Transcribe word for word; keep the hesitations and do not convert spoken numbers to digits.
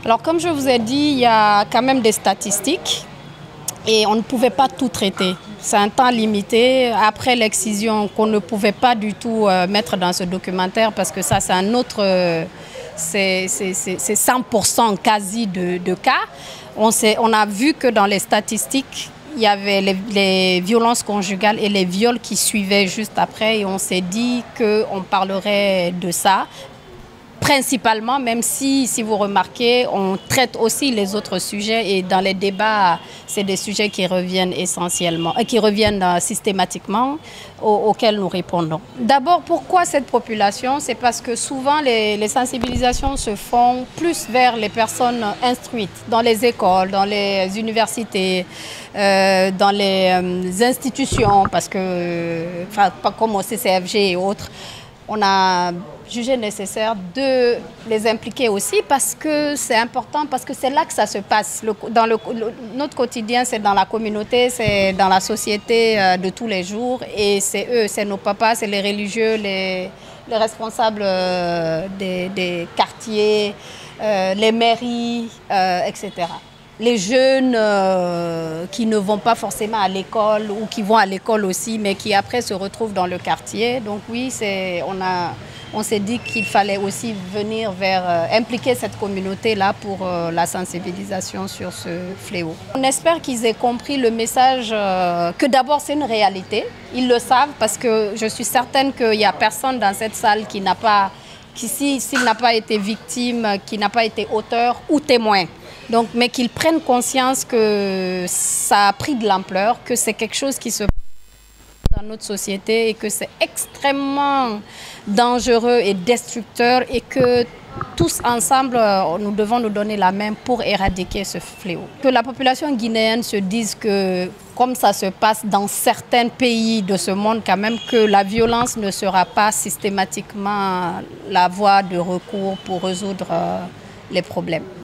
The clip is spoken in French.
Alors, comme je vous ai dit, il y a quand même des statistiques et on ne pouvait pas tout traiter. C'est un temps limité. Après l'excision, qu'on ne pouvait pas du tout euh, mettre dans ce documentaire parce que ça, c'est un autre... Euh, c'est cent pour cent quasi de, de cas. On, on a vu que dans les statistiques, il y avait les, les violences conjugales et les viols qui suivaient juste après. Et on s'est dit qu'on parlerait de ça. Principalement, même si, si vous remarquez, on traite aussi les autres sujets et dans les débats, c'est des sujets qui reviennent essentiellement, qui reviennent systématiquement aux, auxquels nous répondons. D'abord, pourquoi cette population? C'est parce que souvent les, les sensibilisations se font plus vers les personnes instruites, dans les écoles, dans les universités, euh, dans les euh, institutions, parce que, enfin, pas comme au C C F G et autres, on a jugé nécessaire de les impliquer aussi parce que c'est important, parce que c'est là que ça se passe. Le, dans le, le, notre quotidien, c'est dans la communauté, c'est dans la société euh, de tous les jours. Et c'est eux, c'est nos papas, c'est les religieux, les, les responsables euh, des, des quartiers, euh, les mairies, euh, et cetera. Les jeunes euh, qui ne vont pas forcément à l'école ou qui vont à l'école aussi, mais qui après se retrouvent dans le quartier. Donc oui, on, a, on s'est dit qu'il fallait aussi venir vers, euh, impliquer cette communauté-là pour euh, la sensibilisation sur ce fléau. On espère qu'ils aient compris le message, euh, que d'abord c'est une réalité. Ils le savent parce que je suis certaine qu'il n'y a personne dans cette salle qui n'a pas, qui s'il n'a pas été victime, qui n'a pas été auteur ou témoin. Donc, mais qu'ils prennent conscience que ça a pris de l'ampleur, que c'est quelque chose qui se passe dans notre société et que c'est extrêmement dangereux et destructeur et que tous ensemble, nous devons nous donner la main pour éradiquer ce fléau. Que la population guinéenne se dise que, comme ça se passe dans certains pays de ce monde quand même, que la violence ne sera pas systématiquement la voie de recours pour résoudre les problèmes.